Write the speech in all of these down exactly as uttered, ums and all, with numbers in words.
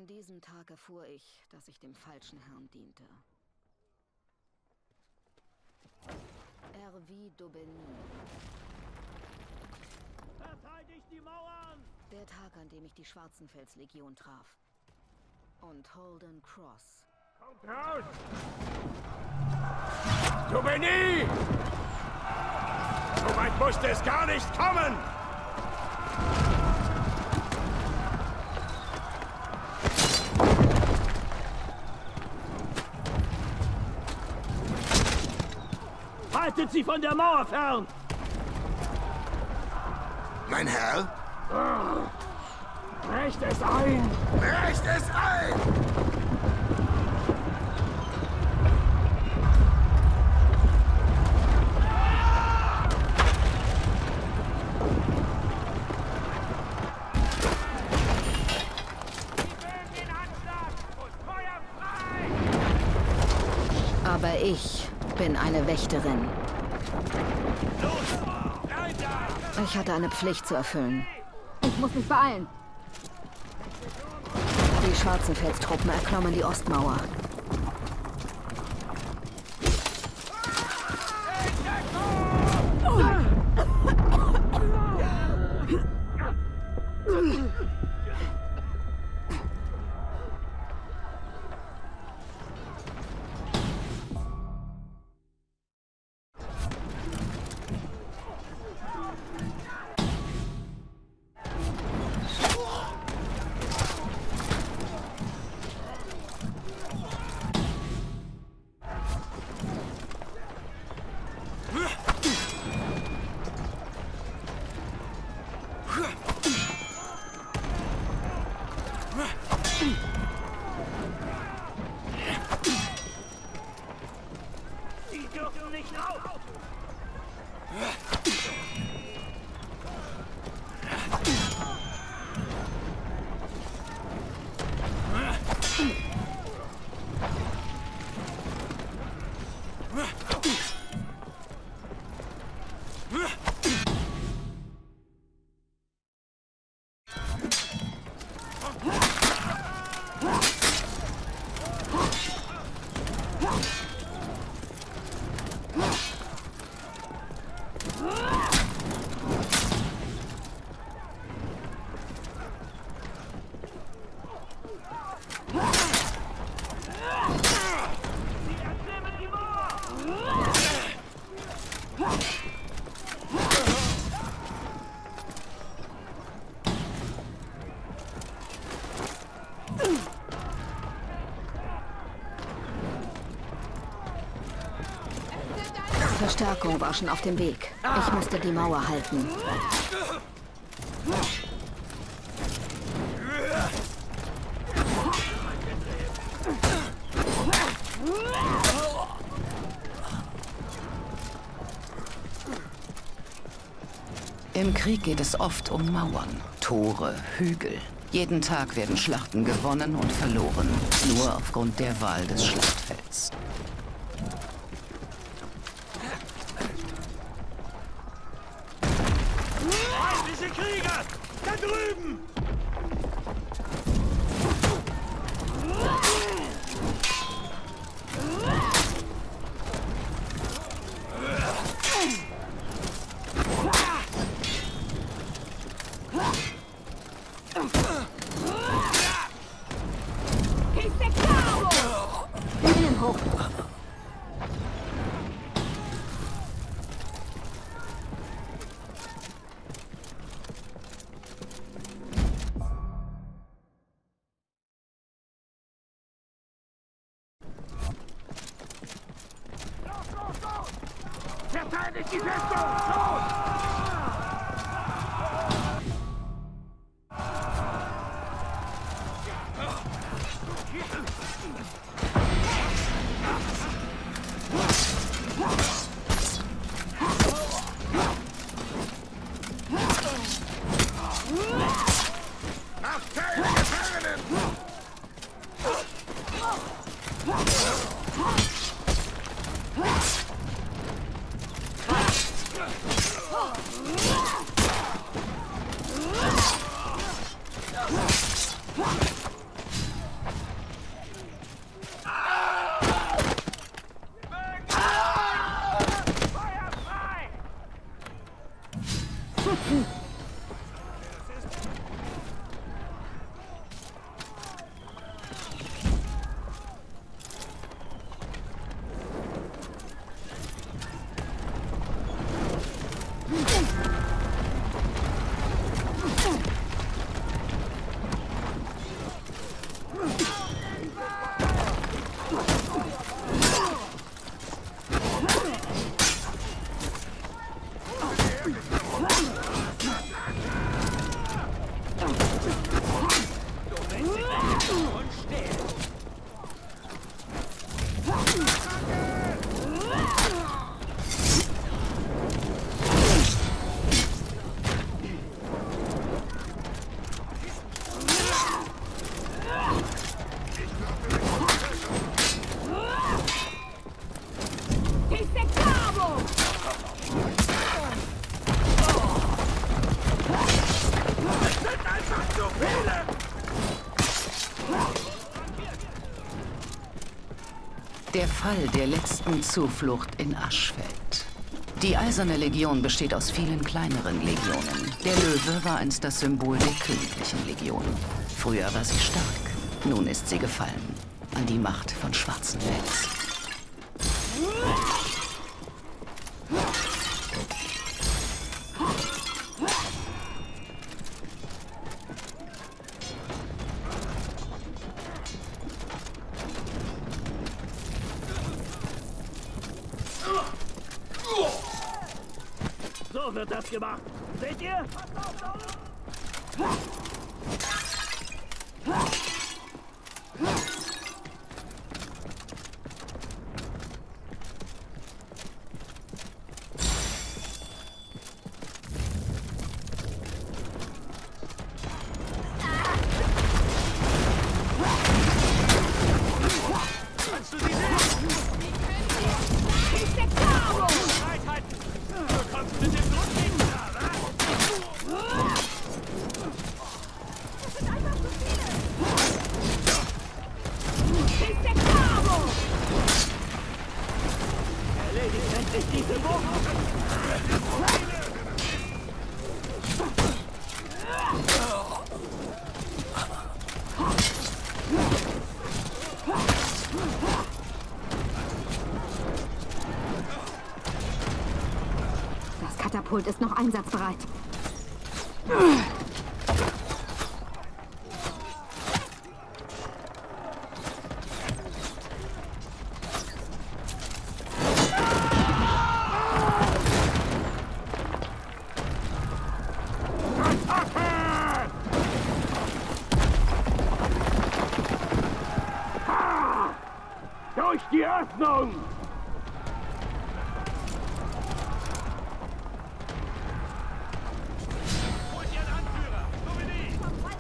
An diesem Tag erfuhr ich, dass ich dem falschen Herrn diente. Hervé d'Aubigny. Verteidigt die Mauern! Der Tag, an dem ich die Schwarzenfelslegion traf. Und Holden Cross. Kommt raus! d'Aubigny! So weit musste es gar nicht kommen! Haltet sie von der Mauer fern! Mein Herr? Brecht es ein! Brecht es ein! Aber ich bin eine Wächterin. Ich hatte eine Pflicht zu erfüllen. Ich muss mich beeilen. Die Schwarzenfelstruppen erklommen die Ostmauer. Sie dürfen nicht raus! Verstärkung war schon auf dem Weg. Ich musste die Mauer halten. Im Krieg geht es oft um Mauern, Tore, Hügel. Jeden Tag werden Schlachten gewonnen und verloren, nur aufgrund der Wahl des Schlachtfelds. Feindliche Krieger! Da drüben! Linien hoch. Verteidigt die Festung! Los! Macht keine Gefangenen! Der Fall der letzten Zuflucht in Aschfeld. Die Eiserne Legion besteht aus vielen kleineren Legionen. Der Löwe war einst das Symbol der Königlichen Legion. Früher war sie stark, nun ist sie gefallen an die Macht von Schwarzenfels. So wird das gemacht. Seht ihr? Kannst du sie sehen? Einheiten! Du kommst mit dem Druck nicht da, was? Das sind einfach zu viele! Erledigt endlich diese Wucht! Das Katapult ist noch einsatzbereit. Durch die Öffnung! Holt ihr einen Anführer! Dominik!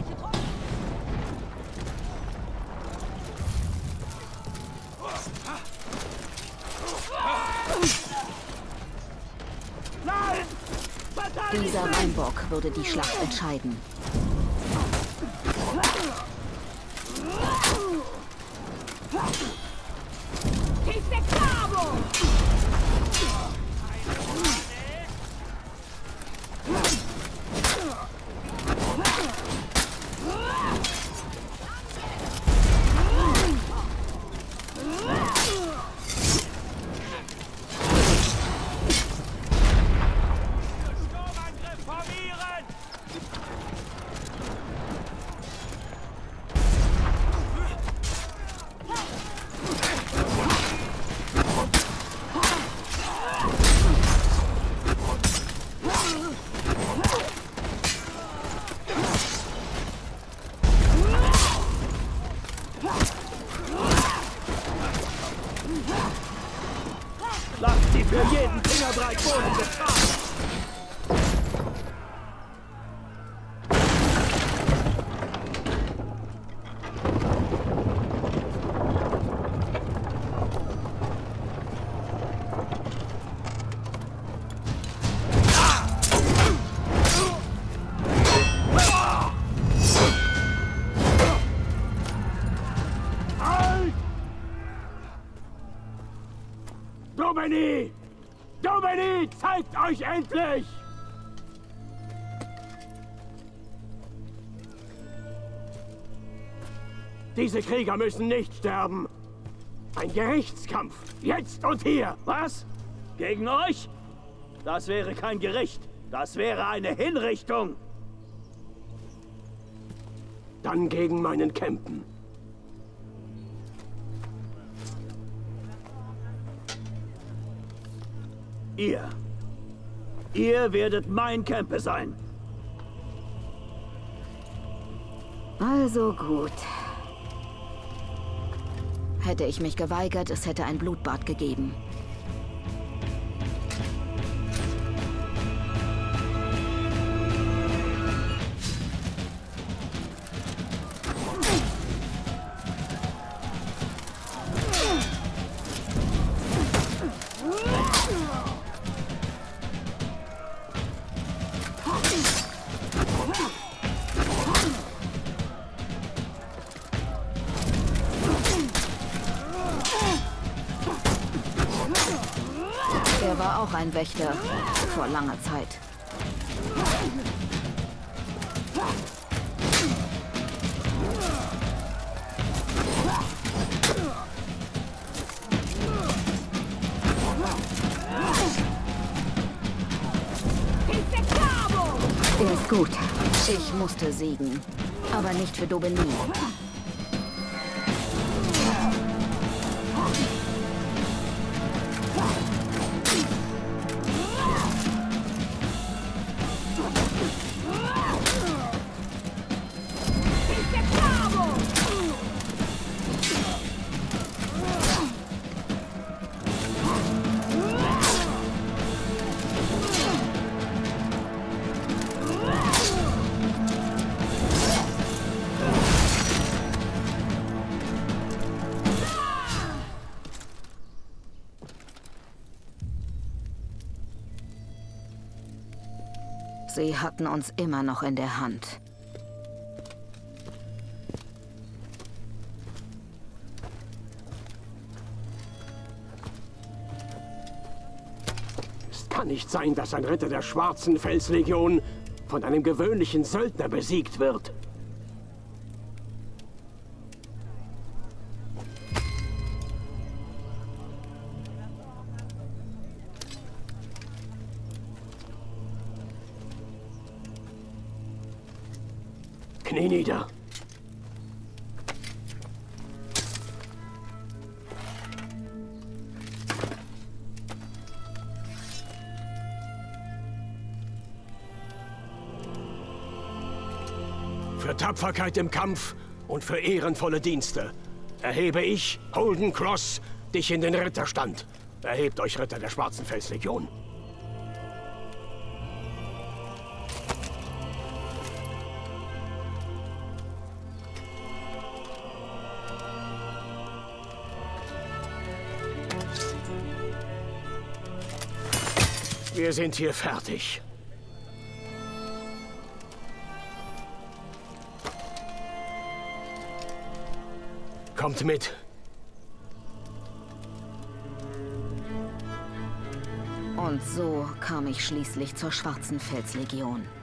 Nein! Verteidigt Dieser mich! Weinbock würde die Schlacht entscheiden. Sturmangriff formieren! Lasst sie für jeden Fingerbreit Boden bezahlen! Dominik! Dominik, zeigt euch endlich! Diese Krieger müssen nicht sterben. Ein Gerichtskampf. Jetzt und hier. Was? Gegen euch? Das wäre kein Gericht. Das wäre eine Hinrichtung. Dann gegen meinen Campen. Ihr. Ihr werdet mein Camper sein. Also gut. Hätte ich mich geweigert, es hätte ein Blutbad gegeben. Er war auch ein Wächter vor langer Zeit. Er ist gut. Ich musste siegen. Aber nicht für Daubigny. Sie hatten uns immer noch in der Hand. Es kann nicht sein, dass ein Ritter der Schwarzen Felslegion von einem gewöhnlichen Söldner besiegt wird. Knie nieder. Für Tapferkeit im Kampf und für ehrenvolle Dienste erhebe ich, Holden Cross, dich in den Ritterstand. Erhebt euch, Ritter der Schwarzen Felslegion. Wir sind hier fertig. Kommt mit. Und so kam ich schließlich zur Schwarzen Felslegion.